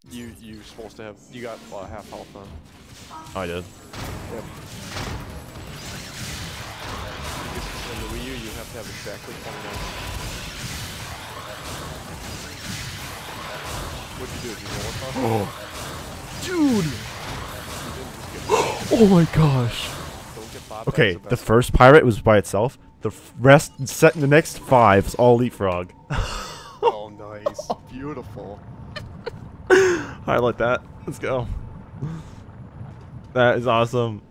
you're supposed to have. You got half health on. Oh, I did. Yep. In the Wii U, you have to have exactly 29. What'd you do? Did you roll across? Oh, dude! You didn't just get. Oh my gosh. Don't get bopped. Okay, That's the best. first pirate was by itself. The the next 5 was all leapfrog. Oh, nice. Beautiful. I like that. Let's go. That is awesome.